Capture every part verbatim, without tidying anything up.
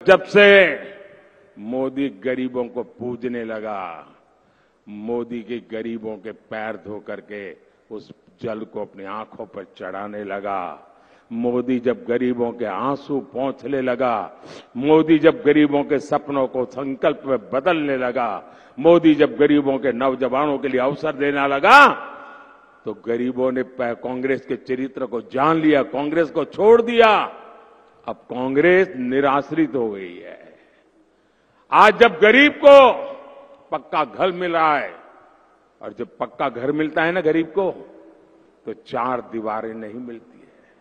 जब से मोदी गरीबों को पूजने लगा, मोदी के गरीबों के पैर धो करके उस जल को अपनी आंखों पर चढ़ाने लगा, मोदी जब गरीबों के आंसू पोंछने लगा, मोदी जब गरीबों के सपनों को संकल्प में बदलने लगा, मोदी जब गरीबों के नौजवानों के लिए अवसर देने लगा, तो गरीबों ने कांग्रेस के चरित्र को जान लिया, कांग्रेस को छोड़ दिया। अब कांग्रेस निराश्रित हो गई है। आज जब गरीब को पक्का घर मिल रहा है, और जब पक्का घर मिलता है ना गरीब को, तो चार दीवारें नहीं मिलती है।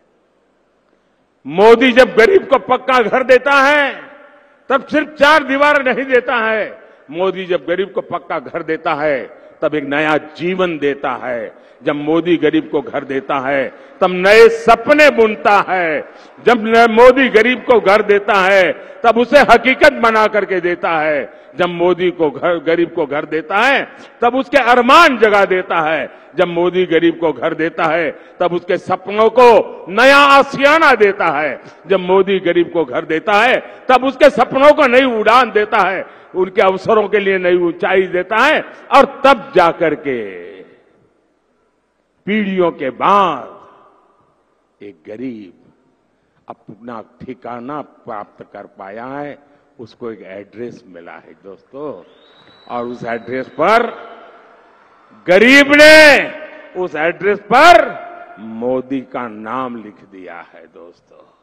मोदी जब गरीब को पक्का घर देता है, तब सिर्फ चार दीवार नहीं देता है। मोदी जब गरीब को पक्का घर देता है, तब एक नया जीवन देता है। जब मोदी गरीब को घर देता है, तब नए सपने बुनता है। जब मोदी गरीब को घर देता है, तब उसे हकीकत बना करके देता है। जब मोदी को घर गरीब को घर देता है, तब उसके अरमान जगा देता है। जब मोदी गरीब को घर देता है, तब उसके सपनों को नया आशियाना देता है। जब मोदी गरीब को घर देता है, तब उसके सपनों को नई उड़ान देता है, उनके अवसरों के लिए नई ऊंचाई देता है। और तब जाकर के पीढ़ियों के बाद एक गरीब अपना ठिकाना प्राप्त कर पाया है, उसको एक एड्रेस मिला है दोस्तों। और उस एड्रेस पर गरीब ने उस एड्रेस पर मोदी का नाम लिख दिया है दोस्तों।